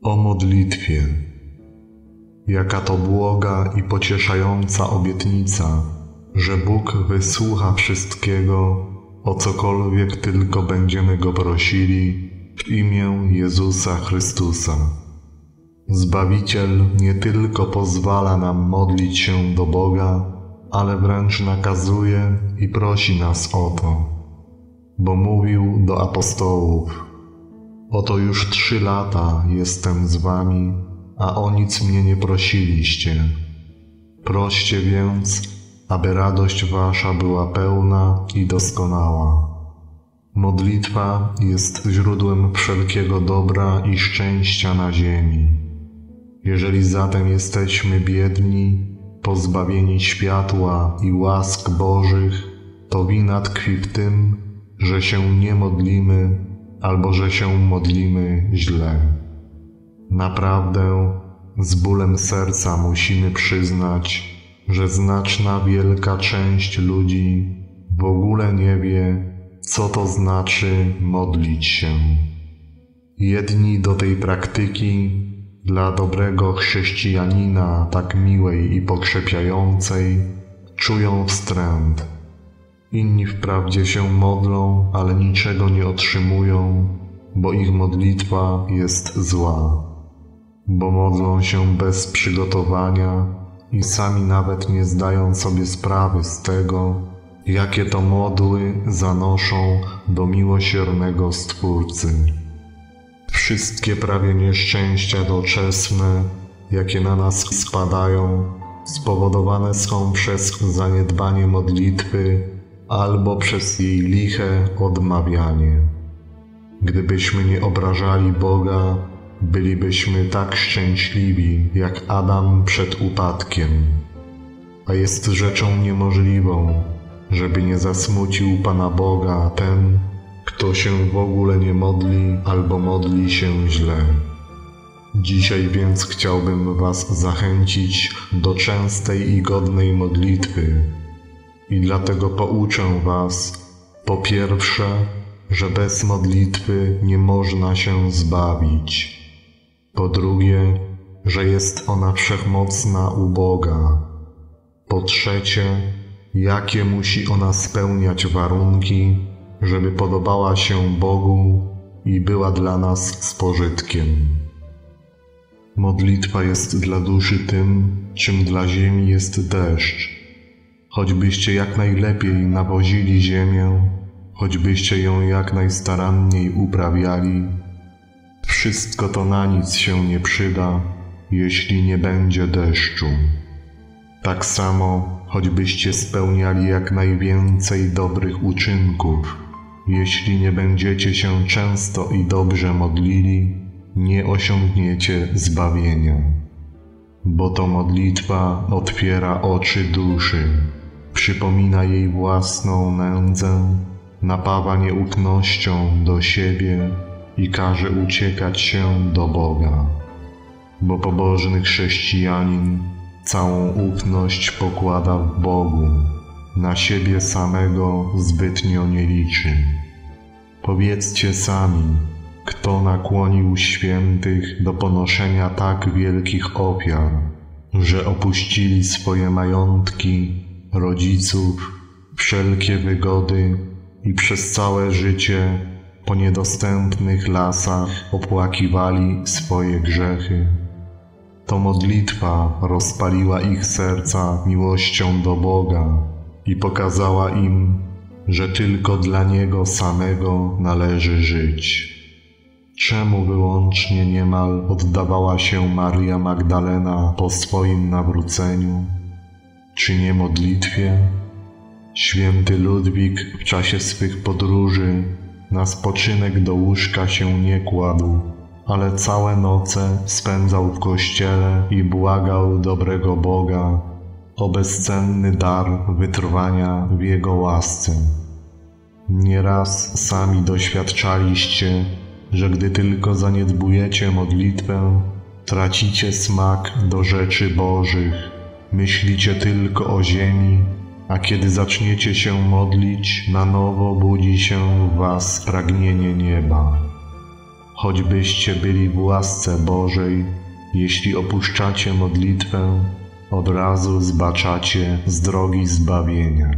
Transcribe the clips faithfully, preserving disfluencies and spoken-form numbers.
O modlitwie. Jaka to błoga i pocieszająca obietnica, że Bóg wysłucha wszystkiego, o cokolwiek tylko będziemy Go prosili, w imię Jezusa Chrystusa. Zbawiciel nie tylko pozwala nam modlić się do Boga, ale wręcz nakazuje i prosi nas o to, bo mówił do apostołów: oto już trzy lata jestem z wami, a o nic mnie nie prosiliście. Proście więc, aby radość wasza była pełna i doskonała. Modlitwa jest źródłem wszelkiego dobra i szczęścia na ziemi. Jeżeli zatem jesteśmy biedni, pozbawieni światła i łask Bożych, to wina tkwi w tym, że się nie modlimy albo że się modlimy źle. Naprawdę z bólem serca musimy przyznać, że znaczna wielka część ludzi w ogóle nie wie, co to znaczy modlić się. Jedni do tej praktyki, dla dobrego chrześcijanina tak miłej i pokrzepiającej, czują wstręt. Inni wprawdzie się modlą, ale niczego nie otrzymują, bo ich modlitwa jest zła. Bo modlą się bez przygotowania i sami nawet nie zdają sobie sprawy z tego, jakie to modły zanoszą do miłosiernego Stwórcy. Wszystkie prawie nieszczęścia doczesne, jakie na nas spadają, spowodowane są przez zaniedbanie modlitwy albo przez jej liche odmawianie. Gdybyśmy nie obrażali Boga, bylibyśmy tak szczęśliwi jak Adam przed upadkiem. A jest rzeczą niemożliwą, żeby nie zasmucił Pana Boga ten, kto się w ogóle nie modli albo modli się źle. Dzisiaj więc chciałbym was zachęcić do częstej i godnej modlitwy i dlatego pouczę was, po pierwsze, że bez modlitwy nie można się zbawić. Po drugie, że jest ona wszechmocna u Boga. Po trzecie, jakie musi ona spełniać warunki, żeby podobała się Bogu i była dla nas z pożytkiem. Modlitwa jest dla duszy tym, czym dla ziemi jest deszcz. Choćbyście jak najlepiej nawozili ziemię, choćbyście ją jak najstaranniej uprawiali, wszystko to na nic się nie przyda, jeśli nie będzie deszczu. Tak samo, choćbyście spełniali jak najwięcej dobrych uczynków, jeśli nie będziecie się często i dobrze modlili, nie osiągniecie zbawienia. Bo to modlitwa otwiera oczy duszy, przypomina jej własną nędzę, napawa nieufnością do siebie i każe uciekać się do Boga. Bo pobożny chrześcijanin całą ufność pokłada w Bogu, na siebie samego zbytnio nie liczy. Powiedzcie sami, kto nakłonił świętych do ponoszenia tak wielkich ofiar, że opuścili swoje majątki, rodziców, wszelkie wygody i przez całe życie po niedostępnych lasach opłakiwali swoje grzechy. To modlitwa rozpaliła ich serca miłością do Boga i pokazała im, że tylko dla Niego samego należy żyć. Czemu wyłącznie niemal oddawała się Maria Magdalena po swoim nawróceniu? Czy nie modlitwie? Święty Ludwik w czasie swych podróży na spoczynek do łóżka się nie kładł, ale całe noce spędzał w kościele i błagał dobrego Boga o bezcenny dar wytrwania w Jego łasce. Nieraz sami doświadczaliście, że gdy tylko zaniedbujecie modlitwę, tracicie smak do rzeczy Bożych, myślicie tylko o ziemi, a kiedy zaczniecie się modlić, na nowo budzi się w was pragnienie nieba. choćbyście byli w łasce Bożej, jeśli opuszczacie modlitwę, od razu zbaczacie z drogi zbawienia.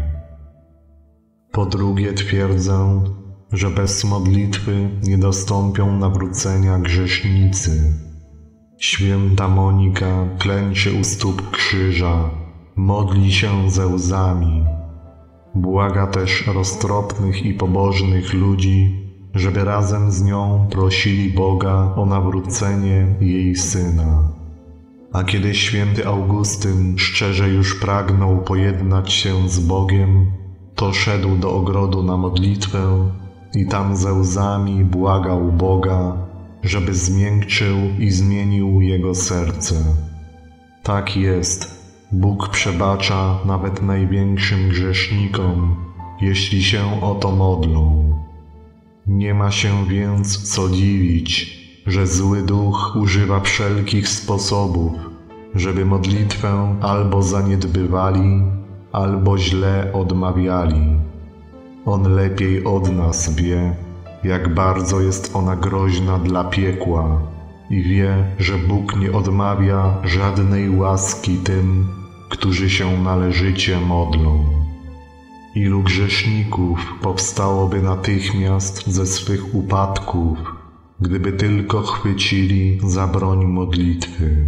Po drugie twierdzę, że bez modlitwy nie dostąpią nawrócenia grzesznicy. Święta Monika klęczy u stóp krzyża, modli się ze łzami. Błaga też roztropnych i pobożnych ludzi, żeby razem z nią prosili Boga o nawrócenie jej syna. A kiedy święty Augustyn szczerze już pragnął pojednać się z Bogiem, to szedł do ogrodu na modlitwę i tam ze łzami błagał Boga, żeby zmiękczył i zmienił jego serce. Tak jest, Bóg przebacza nawet największym grzesznikom, jeśli się o to modlą. Nie ma się więc co dziwić, że zły duch używa wszelkich sposobów, żeby modlitwę albo zaniedbywali, albo źle odmawiali. On lepiej od nas wie, jak bardzo jest ona groźna dla piekła i wie, że Bóg nie odmawia żadnej łaski tym, którzy się należycie modlą. Ilu grzeszników powstałoby natychmiast ze swych upadków, gdyby tylko chwycili za broń modlitwy.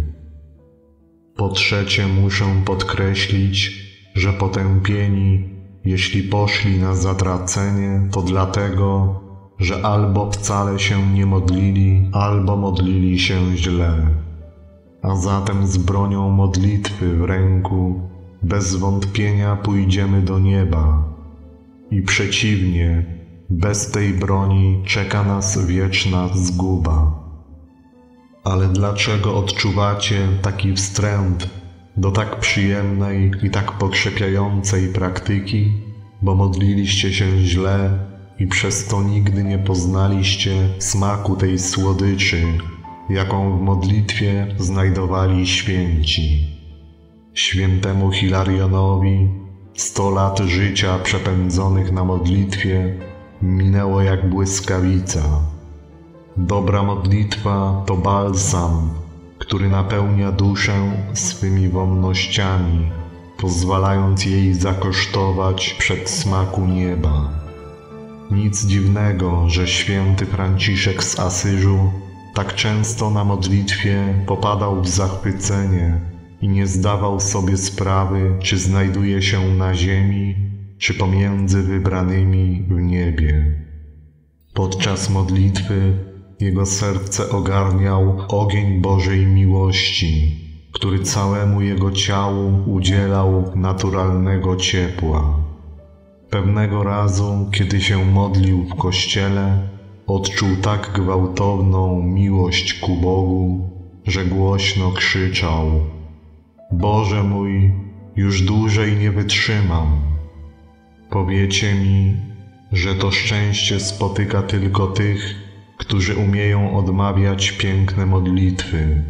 Po trzecie muszę podkreślić, że potępieni, jeśli poszli na zatracenie, to dlatego, że albo wcale się nie modlili, albo modlili się źle. A zatem z bronią modlitwy w ręku bez wątpienia pójdziemy do nieba. I przeciwnie, bez tej broni czeka nas wieczna zguba. Ale dlaczego odczuwacie taki wstręt do tak przyjemnej i tak pokrzepiającej praktyki? Bo modliliście się źle i przez to nigdy nie poznaliście smaku tej słodyczy, jaką w modlitwie znajdowali święci. Świętemu Hilarionowi sto lat życia przepędzonych na modlitwie minęło jak błyskawica. Dobra modlitwa to balsam, który napełnia duszę swymi wonnościami, pozwalając jej zakosztować przedsmaku nieba. Nic dziwnego, że święty Franciszek z Asyżu tak często na modlitwie popadał w zachwycenie i nie zdawał sobie sprawy, czy znajduje się na ziemi, czy pomiędzy wybranymi w niebie. Podczas modlitwy jego serce ogarniał ogień Bożej miłości, który całemu jego ciału udzielał naturalnego ciepła. Pewnego razu, kiedy się modlił w kościele, odczuł tak gwałtowną miłość ku Bogu, że głośno krzyczał: Boże mój, już dłużej nie wytrzymam. Powiecie mi, że to szczęście spotyka tylko tych, którzy umieją odmawiać piękne modlitwy.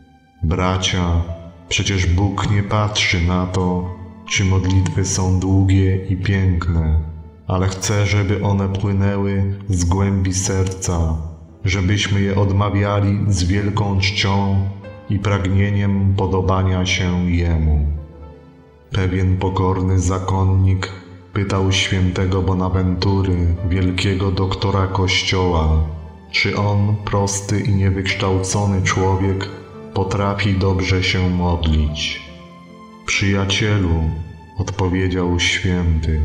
Bracia, przecież Bóg nie patrzy na to, czy modlitwy są długie i piękne, ale chce, żeby one płynęły z głębi serca, żebyśmy je odmawiali z wielką czcią i pragnieniem podobania się Jemu. Pewien pokorny zakonnik pytał świętego Bonaventury, wielkiego doktora Kościoła, czy on, prosty i niewykształcony człowiek, potrafi dobrze się modlić. Przyjacielu, odpowiedział święty,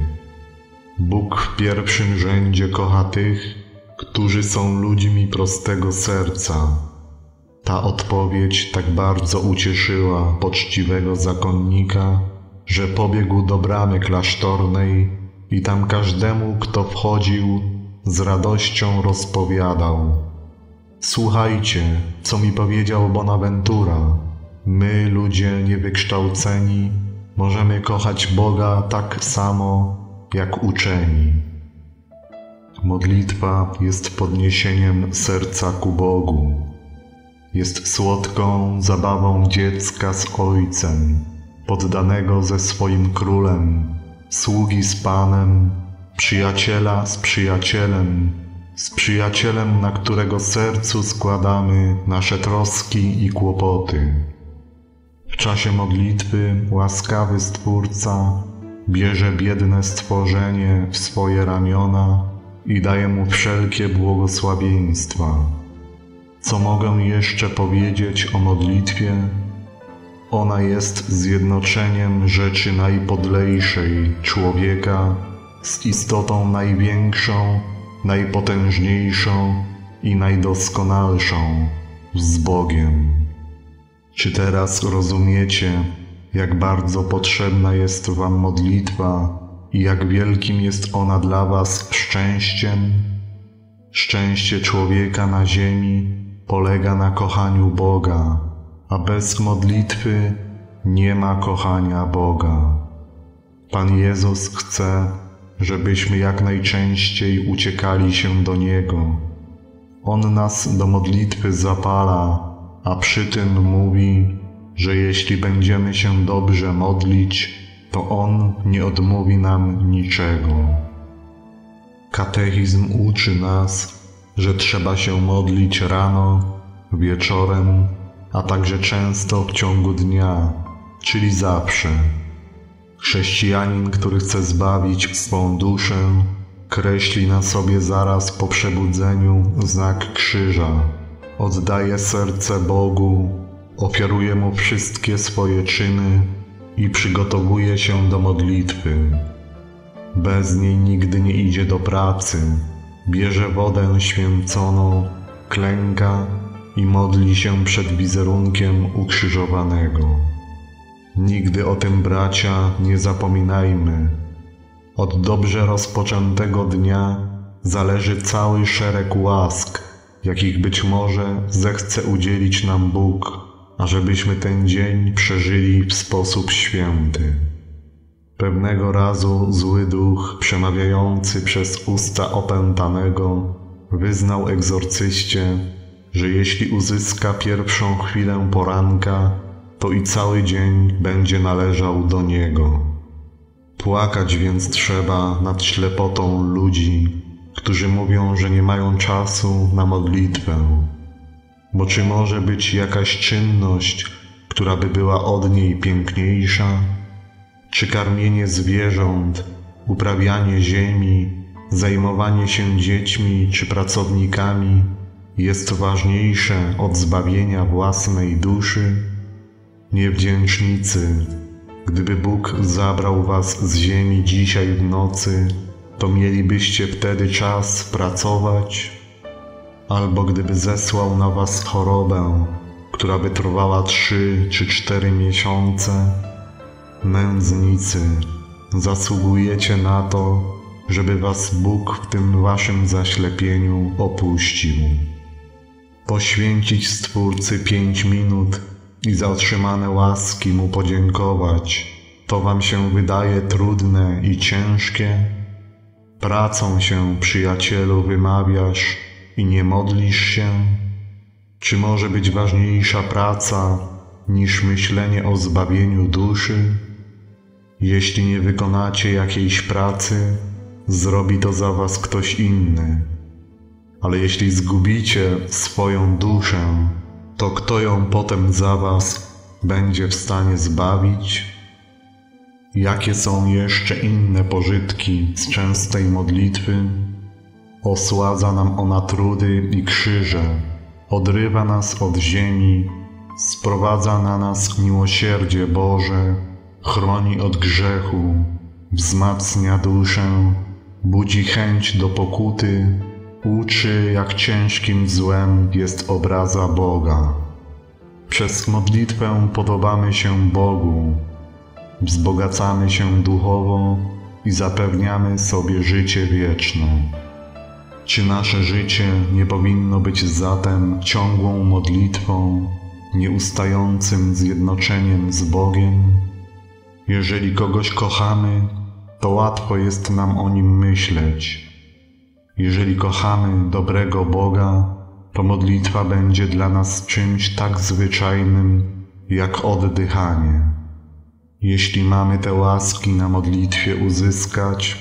Bóg w pierwszym rzędzie kocha tych, którzy są ludźmi prostego serca. Ta odpowiedź tak bardzo ucieszyła poczciwego zakonnika, że pobiegł do bramy klasztornej i tam każdemu, kto wchodził, z radością rozpowiadał: Słuchajcie, co mi powiedział Bonaventura. My, ludzie niewykształceni, możemy kochać Boga tak samo, jak uczeni. Modlitwa jest podniesieniem serca ku Bogu. Jest słodką zabawą dziecka z ojcem, poddanego ze swoim królem, sługi z Panem, przyjaciela z przyjacielem z przyjacielem, na którego sercu składamy nasze troski i kłopoty. W czasie modlitwy łaskawy Stwórca bierze biedne stworzenie w swoje ramiona i daje mu wszelkie błogosławieństwa. Co mogę jeszcze powiedzieć o modlitwie? Ona jest zjednoczeniem rzeczy najpodlejszej człowieka z istotą największą, najpotężniejszą i najdoskonalszą, z Bogiem. Czy teraz rozumiecie, jak bardzo potrzebna jest wam modlitwa i jak wielkim jest ona dla was szczęściem? Szczęście człowieka na ziemi polega na kochaniu Boga, a bez modlitwy nie ma kochania Boga. Pan Jezus chce, żebyśmy jak najczęściej uciekali się do Niego. On nas do modlitwy zapala, a przy tym mówi, że jeśli będziemy się dobrze modlić, to On nie odmówi nam niczego. Katechizm uczy nas, że trzeba się modlić rano, wieczorem, a także często w ciągu dnia, czyli zawsze. Chrześcijanin, który chce zbawić swą duszę, kreśli na sobie zaraz po przebudzeniu znak krzyża, oddaje serce Bogu, ofiaruje Mu wszystkie swoje czyny i przygotowuje się do modlitwy. Bez niej nigdy nie idzie do pracy, bierze wodę święconą, klęka i modli się przed wizerunkiem ukrzyżowanego. Nigdy o tym, bracia, nie zapominajmy. Od dobrze rozpoczętego dnia zależy cały szereg łask, jakich być może zechce udzielić nam Bóg, ażebyśmy ten dzień przeżyli w sposób święty. Pewnego razu zły duch, przemawiający przez usta opętanego, wyznał egzorcyście, że jeśli uzyska pierwszą chwilę poranka, to i cały dzień będzie należał do niego. Płakać więc trzeba nad ślepotą ludzi, którzy mówią, że nie mają czasu na modlitwę. Bo czy może być jakaś czynność, która by była od niej piękniejsza? Czy karmienie zwierząt, uprawianie ziemi, zajmowanie się dziećmi czy pracownikami jest ważniejsze od zbawienia własnej duszy? Niewdzięcznicy, gdyby Bóg zabrał was z ziemi dzisiaj w nocy, to mielibyście wtedy czas pracować? Albo gdyby zesłał na was chorobę, która by trwała trzy czy cztery miesiące? Nędznicy, zasługujecie na to, żeby was Bóg w tym waszym zaślepieniu opuścił. Poświęcić Stwórcy pięć minut i za otrzymane łaski Mu podziękować, to wam się wydaje trudne i ciężkie? Pracą się, przyjacielu, wymawiasz i nie modlisz się? Czy może być ważniejsza praca niż myślenie o zbawieniu duszy? Jeśli nie wykonacie jakiejś pracy, zrobi to za was ktoś inny. Ale jeśli zgubicie swoją duszę, to kto ją potem za was będzie w stanie zbawić? Jakie są jeszcze inne pożytki z częstej modlitwy? Osładza nam ona trudy i krzyże, odrywa nas od ziemi, sprowadza na nas miłosierdzie Boże, chroni od grzechu, wzmacnia duszę, budzi chęć do pokuty, uczy, jak ciężkim złem jest obraza Boga. Przez modlitwę podobamy się Bogu, wzbogacamy się duchowo i zapewniamy sobie życie wieczne. Czy nasze życie nie powinno być zatem ciągłą modlitwą, nieustającym zjednoczeniem z Bogiem? Jeżeli kogoś kochamy, to łatwo jest nam o nim myśleć. Jeżeli kochamy dobrego Boga, to modlitwa będzie dla nas czymś tak zwyczajnym, jak oddychanie. Jeśli mamy te łaski na modlitwie uzyskać,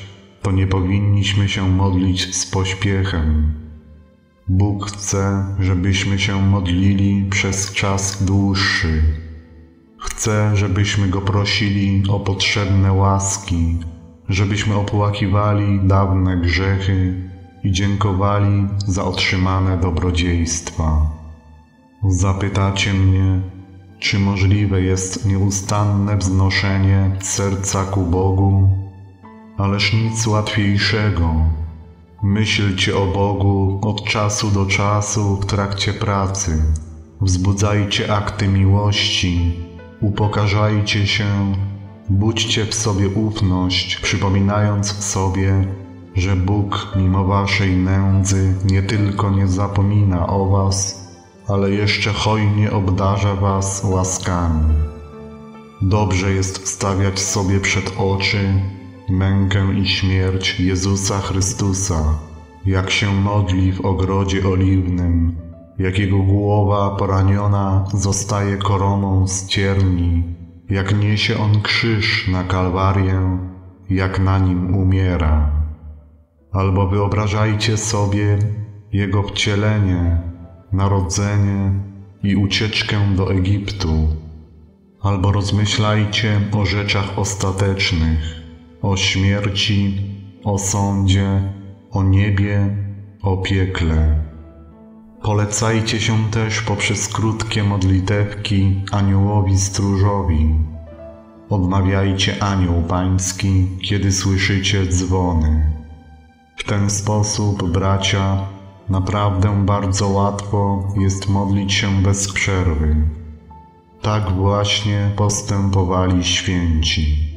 to nie powinniśmy się modlić z pośpiechem. Bóg chce, żebyśmy się modlili przez czas dłuższy. Chce, żebyśmy Go prosili o potrzebne łaski, żebyśmy opłakiwali dawne grzechy i dziękowali za otrzymane dobrodziejstwa. Zapytacie mnie, czy możliwe jest nieustanne wznoszenie serca ku Bogu? Ależ nic łatwiejszego. Myślcie o Bogu od czasu do czasu w trakcie pracy. Wzbudzajcie akty miłości, upokarzajcie się, budźcie w sobie ufność, przypominając sobie, że Bóg mimo waszej nędzy nie tylko nie zapomina o was, ale jeszcze hojnie obdarza was łaskami. Dobrze jest stawiać sobie przed oczy mękę i śmierć Jezusa Chrystusa, jak się modli w ogrodzie oliwnym, jak Jego głowa poraniona zostaje koroną z cierni, jak niesie On krzyż na Kalwarię, jak na nim umiera. Albo wyobrażajcie sobie Jego wcielenie, narodzenie i ucieczkę do Egiptu. Albo rozmyślajcie o rzeczach ostatecznych, o śmierci, o sądzie, o niebie, o piekle. Polecajcie się też poprzez krótkie modlitewki aniołowi stróżowi. Odmawiajcie anioł pański, kiedy słyszycie dzwony. W ten sposób, bracia, naprawdę bardzo łatwo jest modlić się bez przerwy. Tak właśnie postępowali święci.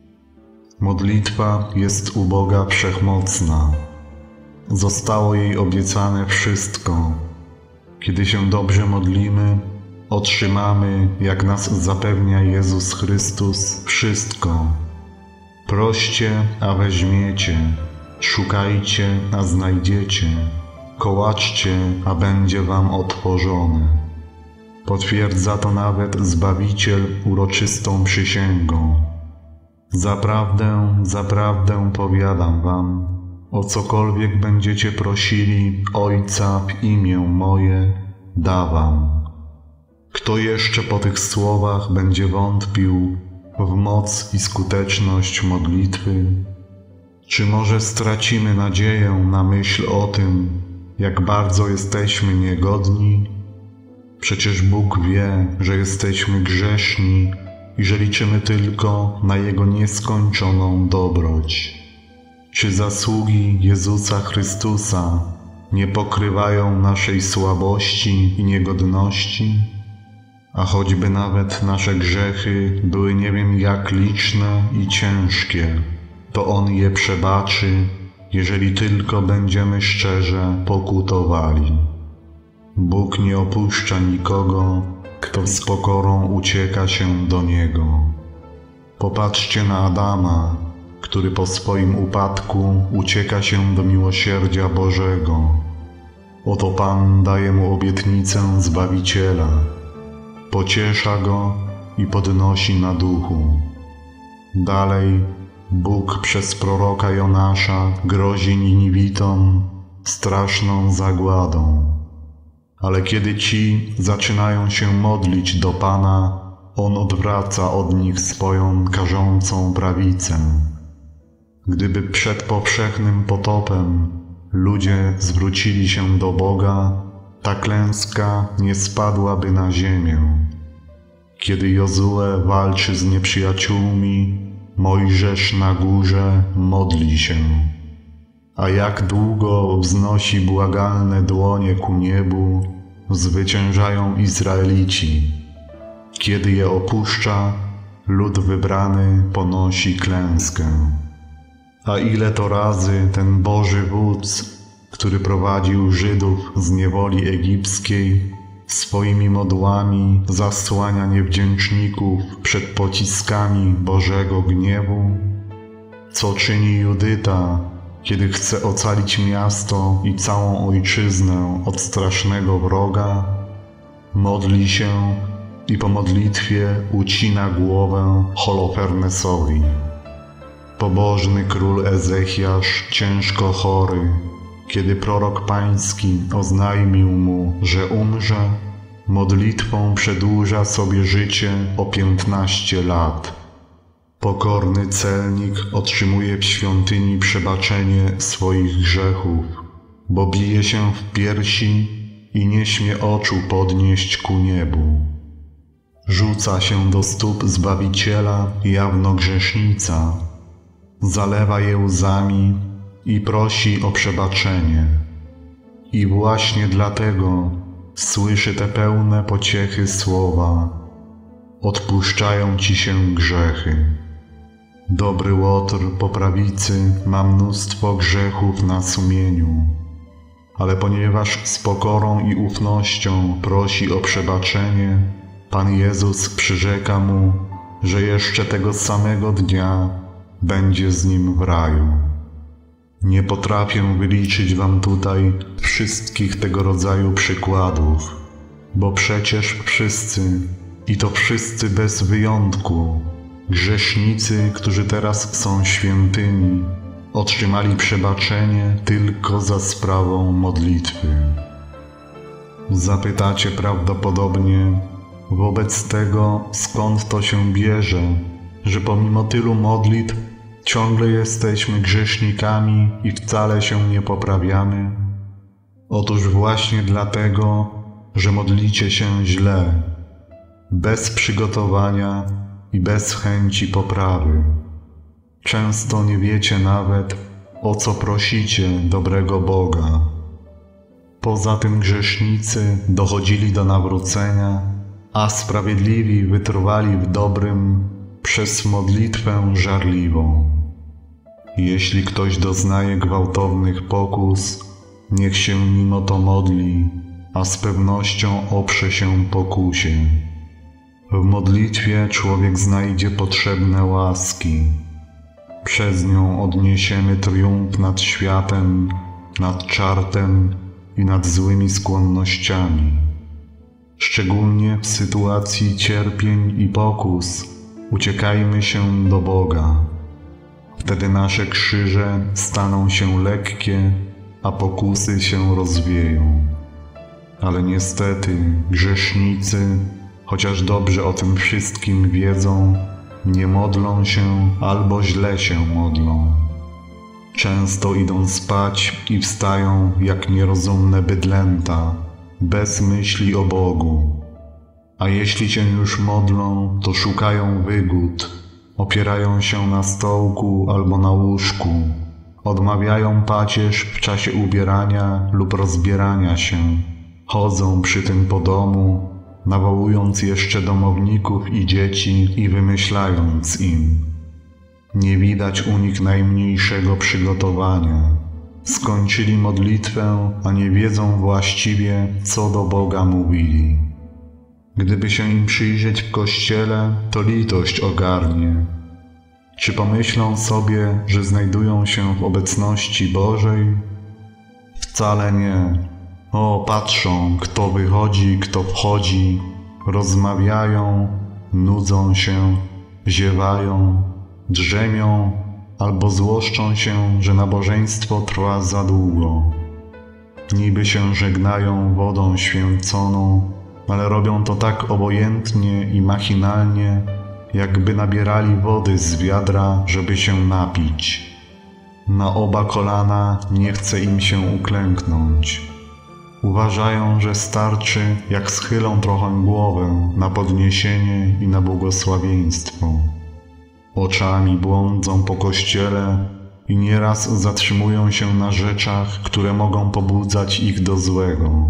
Modlitwa jest u Boga wszechmocna. Zostało jej obiecane wszystko. Kiedy się dobrze modlimy, otrzymamy, jak nas zapewnia Jezus Chrystus, wszystko. Proście, a weźmiecie, szukajcie, a znajdziecie, kołaczcie, a będzie wam otworzone. Potwierdza to nawet Zbawiciel uroczystą przysięgą. Zaprawdę, zaprawdę powiadam wam, o cokolwiek będziecie prosili Ojca w imię moje, da wam. Kto jeszcze po tych słowach będzie wątpił w moc i skuteczność modlitwy? Czy może stracimy nadzieję na myśl o tym, jak bardzo jesteśmy niegodni? Przecież Bóg wie, że jesteśmy grzeszni i że liczymy tylko na Jego nieskończoną dobroć. Czy zasługi Jezusa Chrystusa nie pokrywają naszej słabości i niegodności? A choćby nawet nasze grzechy były nie wiem jak liczne i ciężkie, to On je przebaczy, jeżeli tylko będziemy szczerze pokutowali. Bóg nie opuszcza nikogo, kto z pokorą ucieka się do Niego. Popatrzcie na Adama, który po swoim upadku ucieka się do miłosierdzia Bożego. Oto Pan daje mu obietnicę Zbawiciela, pociesza go i podnosi na duchu. Dalej Bóg przez proroka Jonasza grozi Niniwitom straszną zagładą. Ale kiedy ci zaczynają się modlić do Pana, On odwraca od nich swoją karzącą prawicę. Gdyby przed powszechnym potopem ludzie zwrócili się do Boga, ta klęska nie spadłaby na ziemię. Kiedy Jozue walczy z nieprzyjaciółmi, Mojżesz na górze modli się. A jak długo wznosi błagalne dłonie ku niebu, zwyciężają Izraelici. Kiedy je opuszcza, lud wybrany ponosi klęskę. A ile to razy ten Boży wódz, który prowadził Żydów z niewoli egipskiej, swoimi modłami zasłania niewdzięczników przed pociskami Bożego gniewu? Co czyni Judyta, kiedy chce ocalić miasto i całą ojczyznę od strasznego wroga? Modli się i po modlitwie ucina głowę Holofernesowi. pobożny król Ezechiasz, ciężko chory, kiedy prorok pański oznajmił mu, że umrze, modlitwą przedłuża sobie życie o piętnaście lat. Pokorny celnik otrzymuje w świątyni przebaczenie swoich grzechów, bo bije się w piersi i nie śmie oczu podnieść ku niebu. Rzuca się do stóp Zbawiciela jawno grzesznica, zalewa je łzami i prosi o przebaczenie. I właśnie dlatego słyszy te pełne pociechy słowa: odpuszczają ci się grzechy. Dobry Łotr po prawicy ma mnóstwo grzechów na sumieniu, ale ponieważ z pokorą i ufnością prosi o przebaczenie, Pan Jezus przyrzeka mu, że jeszcze tego samego dnia będzie z nim w raju. Nie potrafię wyliczyć wam tutaj wszystkich tego rodzaju przykładów, bo przecież wszyscy, i to wszyscy bez wyjątku, grzesznicy, którzy teraz są świętymi, otrzymali przebaczenie tylko za sprawą modlitwy. Zapytacie prawdopodobnie, wobec tego skąd to się bierze, że pomimo tylu modlitw ciągle jesteśmy grzesznikami i wcale się nie poprawiamy? Otóż właśnie dlatego, że modlicie się źle, bez przygotowania i bez chęci poprawy. Często nie wiecie nawet, o co prosicie dobrego Boga. Poza tym grzesznicy dochodzili do nawrócenia, a sprawiedliwi wytrwali w dobrym przez modlitwę żarliwą. Jeśli ktoś doznaje gwałtownych pokus, niech się mimo to modli, a z pewnością oprze się pokusie. W modlitwie człowiek znajdzie potrzebne łaski. Przez nią odniesiemy triumf nad światem, nad czartem i nad złymi skłonnościami. Szczególnie w sytuacji cierpień i pokus uciekajmy się do Boga. Wtedy nasze krzyże staną się lekkie, a pokusy się rozwieją. Ale niestety grzesznicy, chociaż dobrze o tym wszystkim wiedzą, nie modlą się albo źle się modlą. Często idą spać i wstają jak nierozumne bydlęta, bez myśli o Bogu. A jeśli się już modlą, to szukają wygód, opierają się na stołku albo na łóżku, odmawiają pacierz w czasie ubierania lub rozbierania się, chodzą przy tym po domu, nawołując jeszcze domowników i dzieci i wymyślając im. Nie widać u nich najmniejszego przygotowania. Skończyli modlitwę, a nie wiedzą właściwie, co do Boga mówili. Gdyby się im przyjrzeć w kościele, to litość ogarnie. Czy pomyślą sobie, że znajdują się w obecności Bożej? Wcale nie. O, patrzą, kto wychodzi, kto wchodzi, rozmawiają, nudzą się, ziewają, drzemią albo złoszczą się, że nabożeństwo trwa za długo. Niby się żegnają wodą święconą, ale robią to tak obojętnie i machinalnie, jakby nabierali wody z wiadra, żeby się napić. Na oba kolana nie chce im się uklęknąć. Uważają, że starczy, jak schylą trochę głowę na podniesienie i na błogosławieństwo. Oczami błądzą po kościele i nieraz zatrzymują się na rzeczach, które mogą pobudzać ich do złego.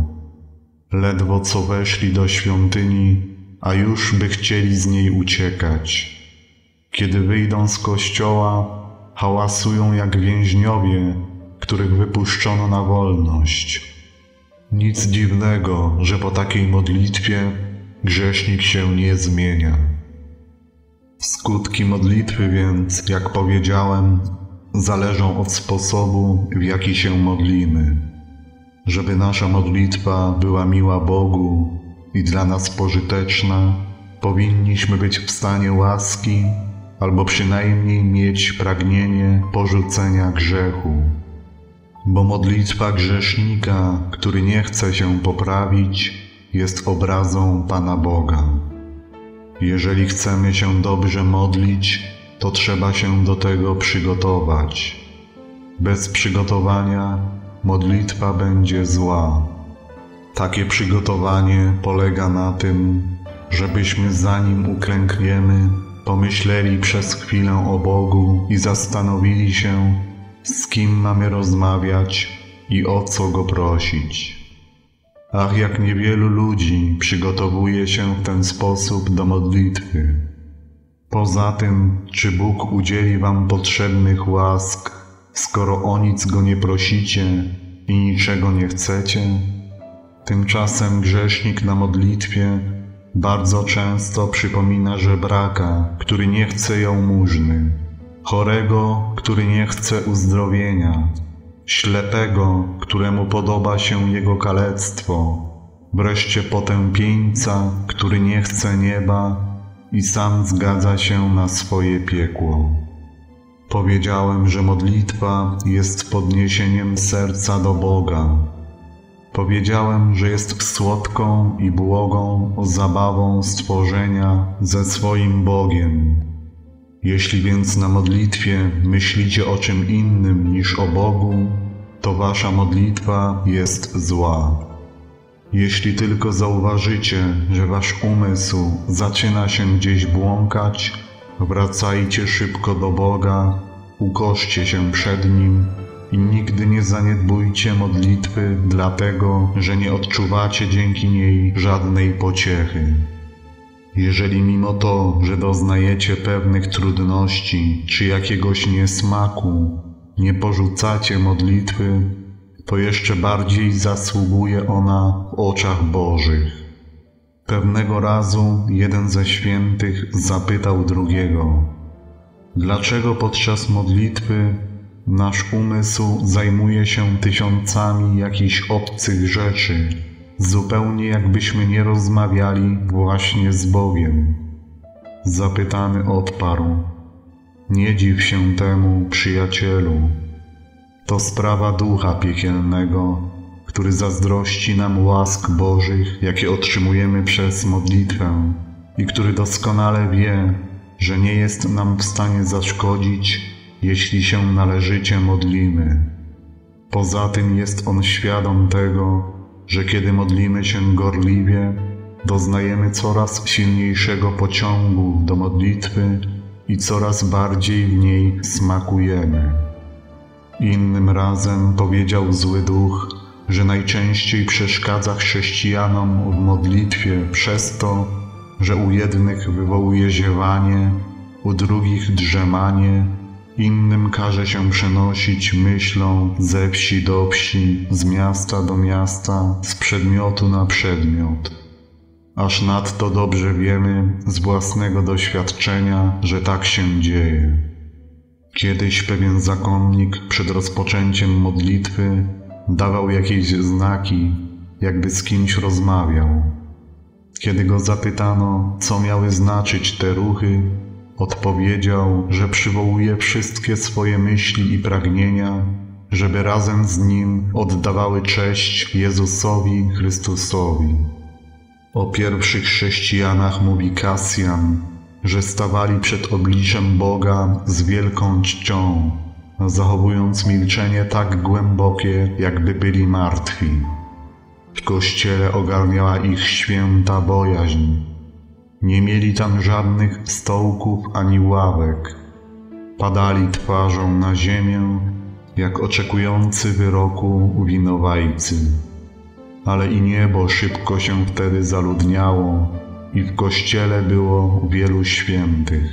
Ledwo co weszli do świątyni, a już by chcieli z niej uciekać. Kiedy wyjdą z kościoła, hałasują jak więźniowie, których wypuszczono na wolność. Nic dziwnego, że po takiej modlitwie grzesznik się nie zmienia. Skutki modlitwy więc, jak powiedziałem, zależą od sposobu, w jaki się modlimy. Żeby nasza modlitwa była miła Bogu i dla nas pożyteczna, powinniśmy być w stanie łaski albo przynajmniej mieć pragnienie porzucenia grzechu. Bo modlitwa grzesznika, który nie chce się poprawić, jest obrazą Pana Boga. Jeżeli chcemy się dobrze modlić, to trzeba się do tego przygotować. Bez przygotowania modlitwa będzie zła. Takie przygotowanie polega na tym, żebyśmy zanim uklękniemy, pomyśleli przez chwilę o Bogu i zastanowili się, z kim mamy rozmawiać i o co Go prosić. Ach, jak niewielu ludzi przygotowuje się w ten sposób do modlitwy. Poza tym, czy Bóg udzieli wam potrzebnych łask, skoro o nic Go nie prosicie i niczego nie chcecie? Tymczasem grzesznik na modlitwie bardzo często przypomina żebraka, który nie chce jałmużny, chorego, który nie chce uzdrowienia, ślepego, któremu podoba się jego kalectwo, wreszcie potępieńca, który nie chce nieba i sam zgadza się na swoje piekło. Powiedziałem, że modlitwa jest podniesieniem serca do Boga. Powiedziałem, że jest słodką i błogą zabawą stworzenia ze swoim Bogiem. Jeśli więc na modlitwie myślicie o czym innym niż o Bogu, to wasza modlitwa jest zła. Jeśli tylko zauważycie, że wasz umysł zaczyna się gdzieś błąkać, wracajcie szybko do Boga, ukoszcie się przed Nim i nigdy nie zaniedbujcie modlitwy, dlatego że nie odczuwacie dzięki niej żadnej pociechy. Jeżeli mimo to, że doznajecie pewnych trudności czy jakiegoś niesmaku, nie porzucacie modlitwy, to jeszcze bardziej zasługuje ona w oczach Bożych. Pewnego razu jeden ze świętych zapytał drugiego: dlaczego podczas modlitwy nasz umysł zajmuje się tysiącami jakichś obcych rzeczy, zupełnie jakbyśmy nie rozmawiali właśnie z Bogiem? Zapytany odparł: nie dziw się temu, przyjacielu. To sprawa ducha piekielnego, który zazdrości nam łask Bożych, jakie otrzymujemy przez modlitwę i który doskonale wie, że nie jest nam w stanie zaszkodzić, jeśli się należycie modlimy. Poza tym jest on świadom tego, że kiedy modlimy się gorliwie, doznajemy coraz silniejszego pociągu do modlitwy i coraz bardziej w niej smakujemy. Innym razem powiedział zły duch, że najczęściej przeszkadza chrześcijanom w modlitwie przez to, że u jednych wywołuje ziewanie, u drugich drzemanie, innym każe się przenosić myślą ze wsi do wsi, z miasta do miasta, z przedmiotu na przedmiot. Aż nadto dobrze wiemy z własnego doświadczenia, że tak się dzieje. Kiedyś pewien zakonnik przed rozpoczęciem modlitwy dawał jakieś znaki, jakby z kimś rozmawiał. Kiedy go zapytano, co miały znaczyć te ruchy, odpowiedział, że przywołuje wszystkie swoje myśli i pragnienia, żeby razem z nim oddawały cześć Jezusowi Chrystusowi. O pierwszych chrześcijanach mówi Kasjan, że stawali przed obliczem Boga z wielką czcią, zachowując milczenie tak głębokie, jakby byli martwi. W kościele ogarniała ich święta bojaźń. Nie mieli tam żadnych stołków ani ławek. Padali twarzą na ziemię, jak oczekujący wyroku winowajcy. Ale i niebo szybko się wtedy zaludniało i w kościele było wielu świętych.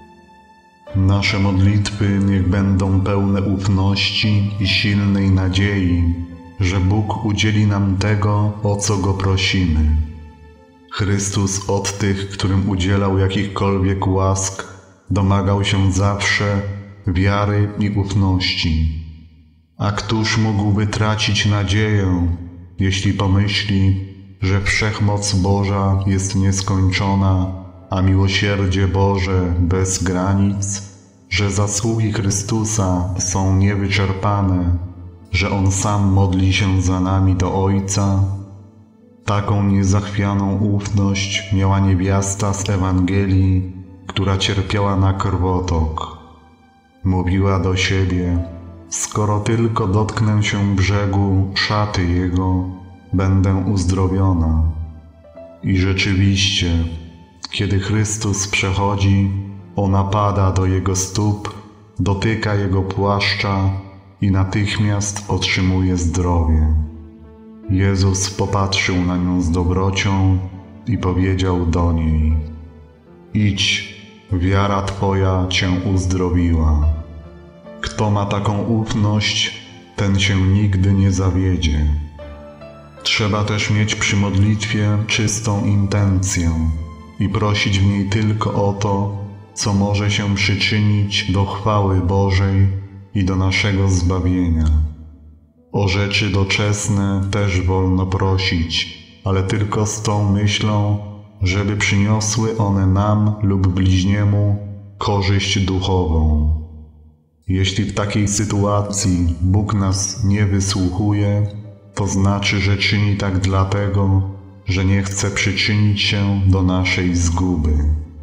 Nasze modlitwy niech będą pełne ufności i silnej nadziei, że Bóg udzieli nam tego, o co Go prosimy. Chrystus od tych, którym udzielał jakichkolwiek łask, domagał się zawsze wiary i ufności. A któż mógłby tracić nadzieję, jeśli pomyśli, że wszechmoc Boża jest nieskończona a miłosierdzie Boże bez granic, że zasługi Chrystusa są niewyczerpane, że On sam modli się za nami do Ojca. Taką niezachwianą ufność miała niewiasta z Ewangelii, która cierpiała na krwotok. Mówiła do siebie: skoro tylko dotknę się brzegu szaty Jego, będę uzdrowiona. I rzeczywiście, kiedy Chrystus przechodzi, ona pada do Jego stóp, dotyka Jego płaszcza i natychmiast otrzymuje zdrowie. Jezus popatrzył na nią z dobrocią i powiedział do niej: idź, wiara Twoja Cię uzdrowiła. Kto ma taką ufność, ten się nigdy nie zawiedzie. Trzeba też mieć przy modlitwie czystą intencję i prosić w niej tylko o to, co może się przyczynić do chwały Bożej i do naszego zbawienia. O rzeczy doczesne też wolno prosić, ale tylko z tą myślą, żeby przyniosły one nam lub bliźniemu korzyść duchową. Jeśli w takiej sytuacji Bóg nas nie wysłuchuje, to znaczy, że czyni tak dlatego, że nie chce przyczynić się do naszej zguby.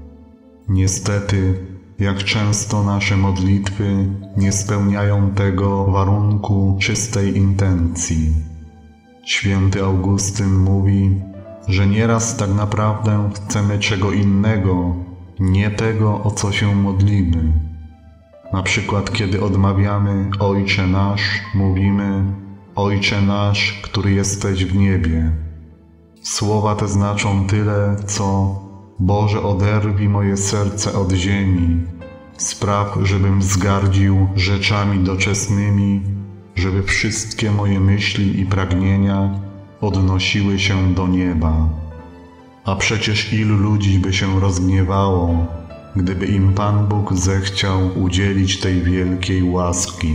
Niestety, jak często nasze modlitwy nie spełniają tego warunku czystej intencji. Święty Augustyn mówi, że nieraz tak naprawdę chcemy czego innego, nie tego, o co się modlimy. Na przykład, kiedy odmawiamy Ojcze nasz, mówimy: Ojcze nasz, który jesteś w niebie. Słowa te znaczą tyle, co: Boże, oderwij moje serce od ziemi. Spraw, żebym wzgardził rzeczami doczesnymi, żeby wszystkie moje myśli i pragnienia odnosiły się do nieba. A przecież ilu ludzi by się rozgniewało, gdyby im Pan Bóg zechciał udzielić tej wielkiej łaski.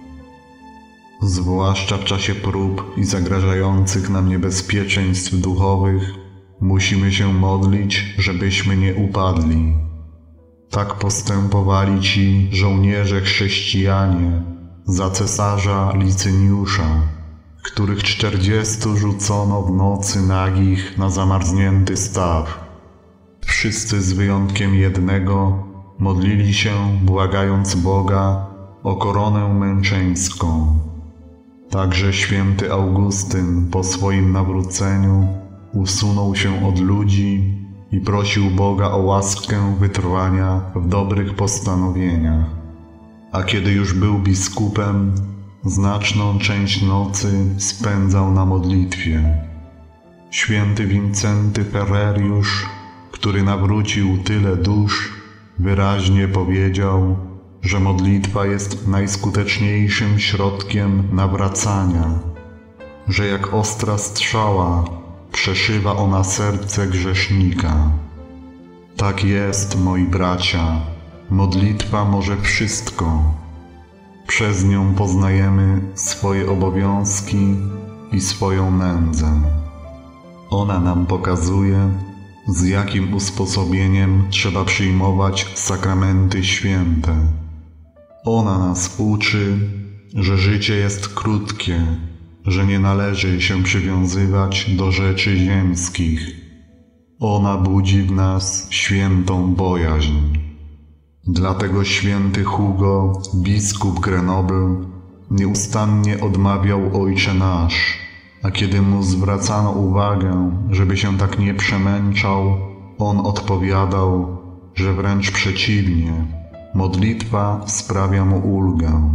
Zwłaszcza w czasie prób i zagrażających nam niebezpieczeństw duchowych musimy się modlić, żebyśmy nie upadli. Tak postępowali ci żołnierze chrześcijanie za cesarza Licyniusza, których czterdziestu rzucono w nocy nagich na zamarznięty staw. Wszyscy z wyjątkiem jednego modlili się, błagając Boga o koronę męczeńską. Także święty Augustyn po swoim nawróceniu usunął się od ludzi i prosił Boga o łaskę wytrwania w dobrych postanowieniach. A kiedy już był biskupem, znaczną część nocy spędzał na modlitwie. Święty Wincenty Ferreriusz, który nawrócił tyle dusz, wyraźnie powiedział, że modlitwa jest najskuteczniejszym środkiem nawracania, że jak ostra strzała przeszywa ona serce grzesznika. Tak jest, moi bracia, modlitwa może wszystko. Przez nią poznajemy swoje obowiązki i swoją nędzę. Ona nam pokazuje, z jakim usposobieniem trzeba przyjmować sakramenty święte. Ona nas uczy, że życie jest krótkie, że nie należy się przywiązywać do rzeczy ziemskich. Ona budzi w nas świętą bojaźń. Dlatego święty Hugo, biskup Grenoble, nieustannie odmawiał Ojcze nasz, a kiedy mu zwracano uwagę, żeby się tak nie przemęczał, on odpowiadał, że wręcz przeciwnie, modlitwa sprawia mu ulgę.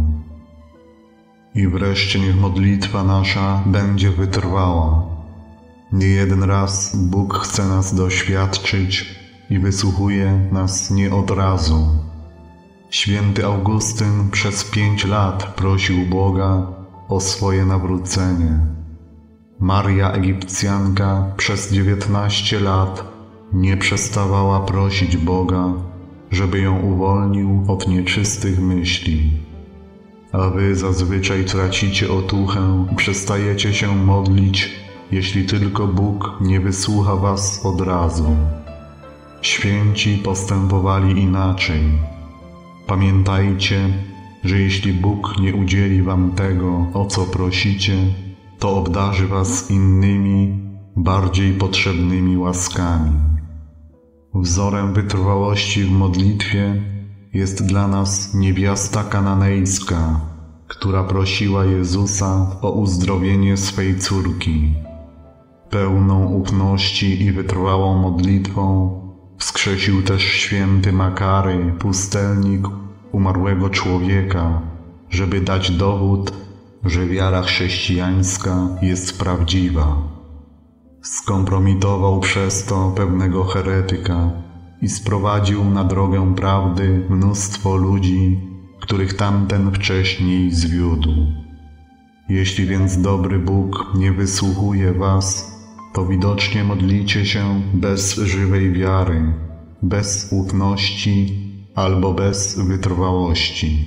I wreszcie niech modlitwa nasza będzie wytrwała. Nie jeden raz Bóg chce nas doświadczyć i wysłuchuje nas nie od razu. Święty Augustyn przez pięć lat prosił Boga o swoje nawrócenie. Maria Egipcjanka przez dziewiętnaście lat nie przestawała prosić Boga, żeby ją uwolnił od nieczystych myśli. A wy zazwyczaj tracicie otuchę i przestajecie się modlić, jeśli tylko Bóg nie wysłucha was od razu. Święci postępowali inaczej. Pamiętajcie, że jeśli Bóg nie udzieli wam tego, o co prosicie, to obdarzy was innymi, bardziej potrzebnymi łaskami. Wzorem wytrwałości w modlitwie jest dla nas niewiasta kananejska, która prosiła Jezusa o uzdrowienie swej córki. Pełną ufności i wytrwałą modlitwą wskrzesił też święty Makary, pustelnik umarłego człowieka, żeby dać dowód, że wiara chrześcijańska jest prawdziwa. Skompromitował przez to pewnego heretyka i sprowadził na drogę prawdy mnóstwo ludzi, których tamten wcześniej zwiódł. Jeśli więc dobry Bóg nie wysłuchuje was, to widocznie modlicie się bez żywej wiary, bez ufności albo bez wytrwałości.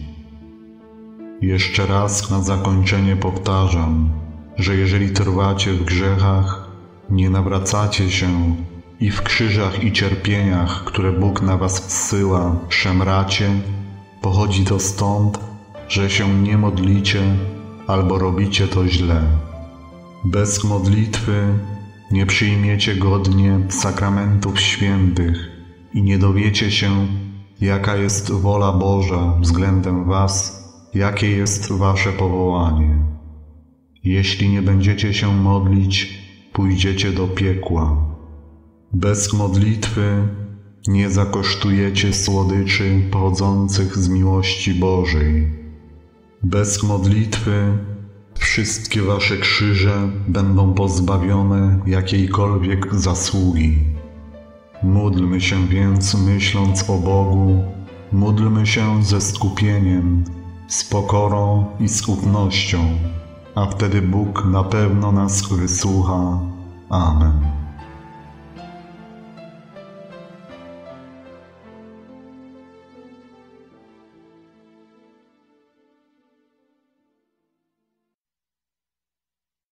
Jeszcze raz na zakończenie powtarzam, że jeżeli trwacie w grzechach, nie nawracacie się i w krzyżach i cierpieniach, które Bóg na was zsyła, szemracie, pochodzi to stąd, że się nie modlicie albo robicie to źle. Bez modlitwy nie przyjmiecie godnie sakramentów świętych i nie dowiecie się, jaka jest wola Boża względem was, jakie jest wasze powołanie. Jeśli nie będziecie się modlić, pójdziecie do piekła. Bez modlitwy nie zakosztujecie słodyczy pochodzących z miłości Bożej. Bez modlitwy wszystkie wasze krzyże będą pozbawione jakiejkolwiek zasługi. Módlmy się więc myśląc o Bogu, módlmy się ze skupieniem, z pokorą i z ufnością, a wtedy Bóg na pewno nas wysłucha. Amen.